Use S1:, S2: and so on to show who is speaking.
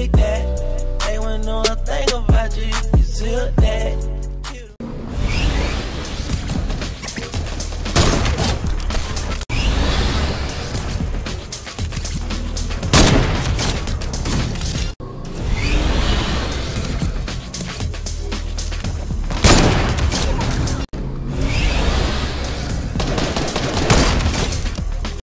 S1: like that. They wouldn't know a thing about